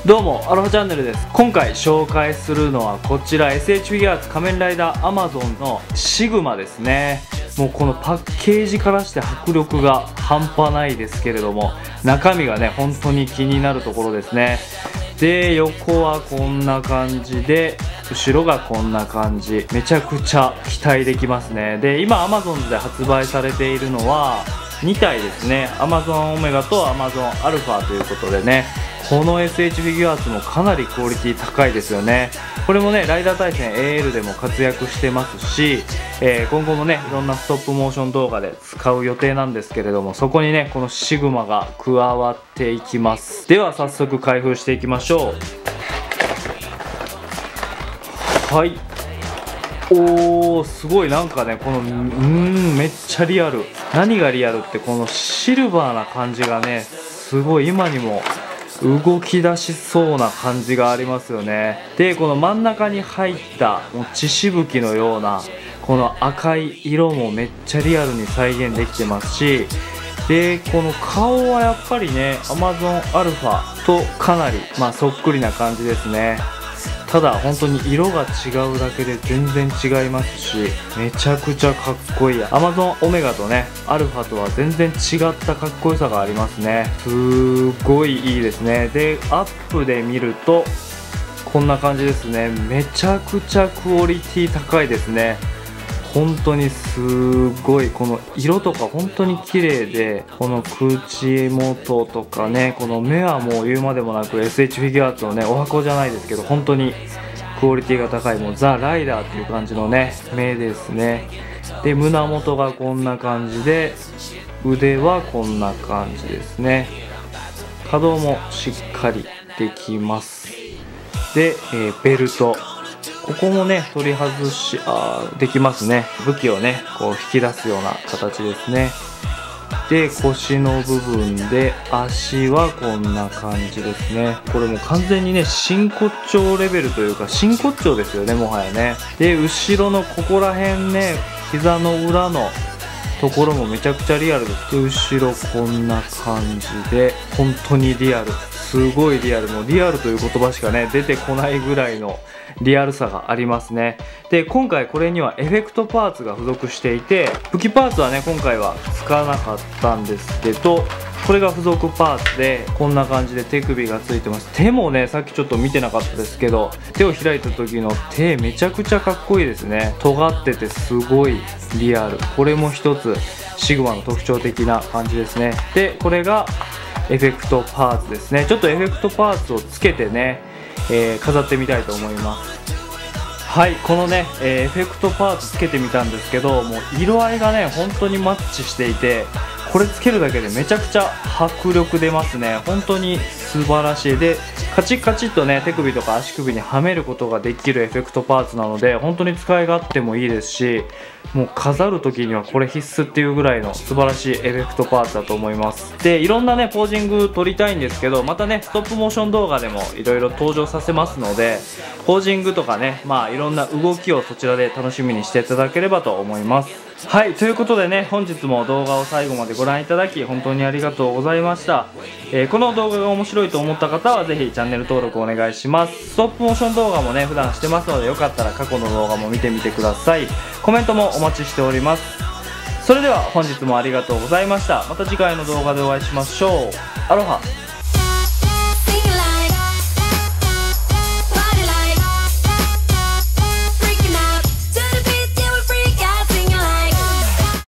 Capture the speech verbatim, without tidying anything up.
どうもアロハチャンネルです。今回紹介するのはこちら エスエイチ フィギュアーツ仮面ライダーアマゾンのシグマですね。もうこのパッケージからして迫力が半端ないですけれども、中身がね本当に気になるところですね。で、横はこんな感じで、後ろがこんな感じ、めちゃくちゃ期待できますね。で、今 Amazon で発売されているのはにたいですね。 Amazon オメガと Amazon アルファということでね、この エスエイチ フィギュアーツもかなりクオリティ高いですよね。これもねライダー対戦 エーエル でも活躍してますし、えー、今後もねいろんなストップモーション動画で使う予定なんですけれども、そこにねこのシグマが加わっていきます。では早速開封していきましょう。はい、おー、すごい。なんかねこのうーんめっちゃリアル。何がリアルってこのシルバーな感じがねすごい今にも動き出しそうな感じがありますよね。で、この真ん中に入ったもう血しぶきのようなこの赤い色もめっちゃリアルに再現できてますし、でこの顔はやっぱりね Amazon アルファとかなり、まあ、そっくりな感じですね。ただ本当に色が違うだけで全然違いますし、めちゃくちゃかっこいい。 Amazon オメガとねアルファとは全然違ったかっこよさがありますね。すごいいいですね。でアップで見るとこんな感じですね。めちゃくちゃクオリティ高いですね。本当にすごい。この色とか本当に綺麗で、この口元とかね、この目はもう言うまでもなく エスエイチ フィギュアーツのねお箱じゃないですけど、本当にクオリティが高い、もうザ・ライダーっていう感じのね目ですね。で胸元がこんな感じで、腕はこんな感じですね。可動もしっかりできます。で、えー、ベルト、ここもね取り外しあできますね。武器をねこう引き出すような形ですね。で腰の部分で、足はこんな感じですね。これも完全にね真骨頂レベルというか真骨頂ですよね、もはやね。で後ろのここら辺ね、膝の裏のところもめちゃくちゃリアルです。で後ろこんな感じで、本当にリアル、すごいリアル。もうリアルという言葉しかね出てこないぐらいのリアルさがありますね。で今回これにはエフェクトパーツが付属していて、武器パーツはね今回は使わなかったんですけど、これが付属パーツでこんな感じで手首がついてます。手もねさっきちょっと見てなかったですけど、手を開いた時の手めちゃくちゃかっこいいですね。尖っててすごいリアル。これも一つシグマの特徴的な感じですね。でこれがエフェクトパーツですね。ちょっとエフェクトパーツをつけてね、えー、飾ってみたいと思います。はい、このね、えー、エフェクトパーツつけてみたんですけど、もう色合いがね本当にマッチしていて、これつけるだけでめちゃくちゃ迫力出ますね。本当に素晴らしい。でカチッカチッとね手首とか足首にはめることができるエフェクトパーツなので、本当に使い勝手もいいですし、もう飾る時にはこれ必須っていうぐらいの素晴らしいエフェクトパーツだと思います。でいろんなねポージング撮りたいんですけど、またねストップモーション動画でもいろいろ登場させますので、ポージングとかね、まあいろんな動きをそちらで楽しみにしていただければと思います。はい、ということでね、本日も動画を最後までご覧いただき本当にありがとうございました。えー、この動画が面白いと思った方はぜひチャンネル登録お願いします。ストップモーション動画もね普段してますので、よかったら過去の動画も見てみてください。コメントもお待ちしております。それでは本日もありがとうございました。また次回の動画でお会いしましょう。アロハ。